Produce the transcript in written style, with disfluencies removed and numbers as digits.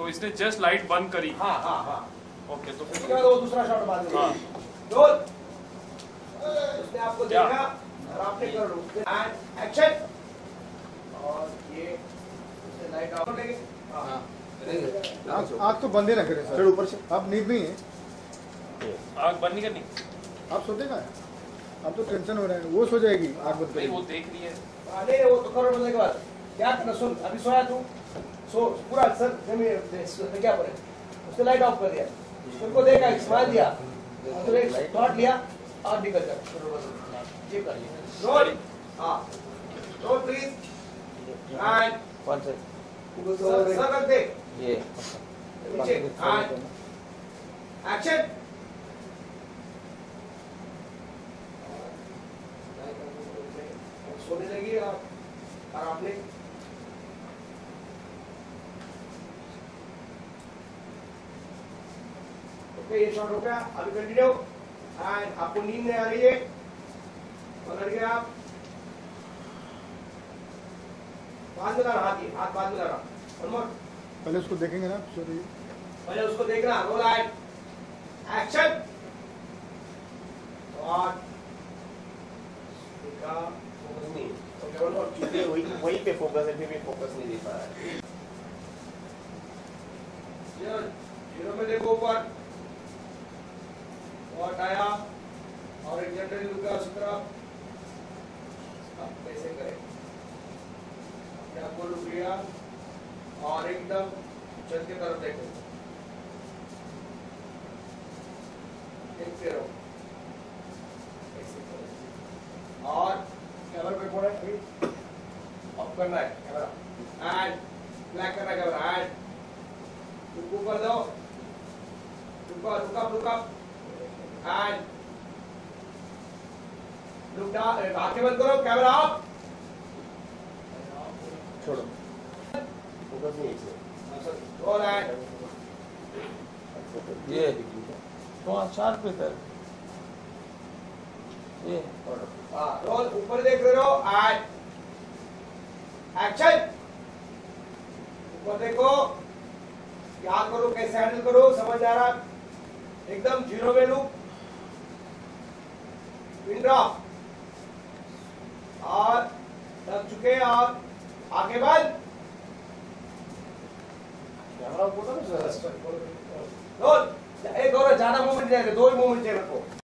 तो इसने just light बंद करी। हाँ हाँ हाँ ओके, तो उसके बाद वो दूसरा शॉट बाद में। हाँ। रोल। उसने आपको देखा और आपने कर लो एंड एक्शन। और ये उसने लाइट ऑफ कर लेंगे। हाँ आग तो बंद ही ना करें सर, ऊपर से आप नींद नहीं है, आग बंद नहीं करनी। आप सोते का है, आप तो टेंशन हो रहे हैं, वो सो जाएगी आग बंद नहीं, करेगी। वो देख रही है। अरे वो तो करो बोलने के बाद क्या करना, सुन अभी सोया तू, सो पूरा सर जमीन क्या बोले, उसने लाइट ऑफ कर दिया, तुमको देखा स्माइल दिया और तूने एक शॉट लिया और निकल गया। ये कर लिया रोल। हाँ रोल प्लीज एंड कौन से सर रख दे ये नीचे एंड एक्शन। सोने लगी और आपने ओके ये शॉट हो गया। अभी कंटिन्यू एंड आपको नींद नहीं आ रही है और लड़ गए आप, बाद में लाना हाथ बाद में लाना और पहले उसको देखेंगे ना, सो रही है। पहले उसको देखना। Roll and action. और देखा फोकस नहीं। Okay one more. वही पे फोकस है, फिर भी फोकस नहीं दे पा रहा है। जीरो में देखो ऊपर और आया और एक जनरल लुक का सूत्र कैसे करें, अपने आप को लुक लिया और एकदम छत की तरफ देखो, देखते रहो ऐसे करो और कैमरा पे फोड़ है, ऑफ करना है कैमरा एंड ब्लैक करना है कैमरा एंड लुक ऊपर दो, look up and look down. आंखें बंद करो, कैमरा ऑफ, छोड़ो फोकस नहीं है। रोल एंड ये तो शार्प पे कर ये रोल ऊपर देख रहे हो एंड एक्शन। ऊपर देखो, क्या करो कैसे हैंडल करो समझ आ रहा, एकदम जीरो में लुक, पिन ड्रॉप और लग चुके और आगे बंद। कैमरा ऊपर रोल एक और ज्यादा मूवमेंट जाएगा, 2 ही मूवमेंट चाहिए मेरे को।